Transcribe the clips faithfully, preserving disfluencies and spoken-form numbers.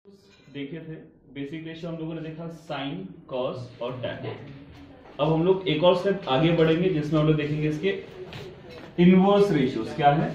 देखे थे basic ratio हम लोगों ने देखा साइन कॉस और टैन। अब हम लोग एक और स्टेप आगे बढ़ेंगे जिसमें हम लोग देखेंगे इसके इनवर्स रेशियोज। क्या है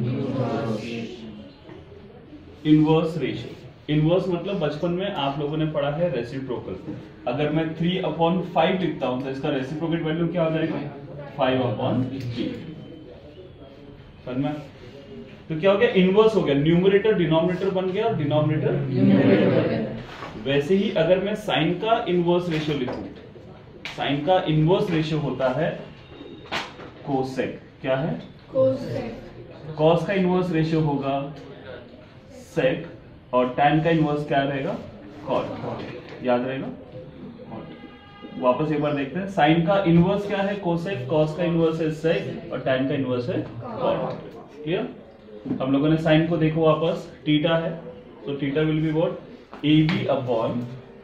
इनवर्स रेशियो? इनवर्स मतलब बचपन में आप लोगों ने पढ़ा है रेसिप्रोकल। अगर मैं थ्री अपॉन फाइव लिखता हूं तो इसका रेसिप्रोकेट वैल्यू क्या हो जाएगा? Five upon three. समझ में? तो क्या हो गया? इनवर्स हो गया। न्यूमरेटर डिनोमिनेटर बन गया और डिनोमिनेटर न्यूमरेटर बन गया। वैसे ही अगर मैं साइन का इनवर्स रेशियो लिखूं, साइन का इनवर्स रेशियो होता है कोसेक। क्या है? कोसेक। कॉस का इनवर्स रेशियो होगा सेक और टैन का इनवर्स क्या रहेगा? कॉट। याद रहेगा? वापस एक बार देखते हैं। साइन का इनवर्स क्या है? कोसेक। कॉस का इनवर्स है सेक और टैन का इनवर्स है कॉट। क्लियर? हम लोगों ने साइन को देखो वापस, थीटा है तो theta will be what? A B upon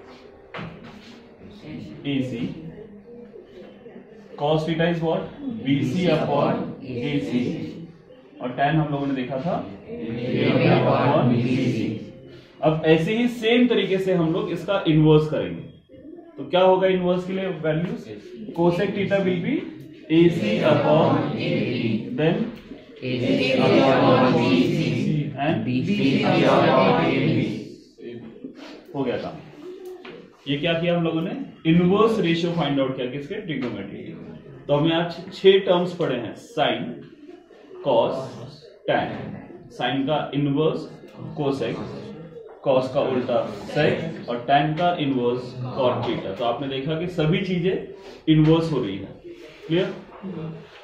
A C. Cos theta is what? B C upon A C. और टैन हम लोगों ने देखा था अपॉन बी सी। अब ऐसे ही सेम तरीके से हम लोग इसका इनवर्स करेंगे। तो क्या होगा इनवर्स के लिए values? Cosec theta will be A C upon then हो गया था। ये क्या किया हम लोगों ने? इनवर्स रेशियो फाइंड आउट किया किसके? ट्रिग्नोमेट्री। तो हमने आज छह टर्म्स पढ़े हैं, साइन कॉस टैन। साइन का इनवर्स कोसेक, कॉस का उल्टा सेक और टैन का इनवर्स कॉट थीटा। तो आपने देखा कि सभी चीजें इनवर्स हो रही है। क्लियर?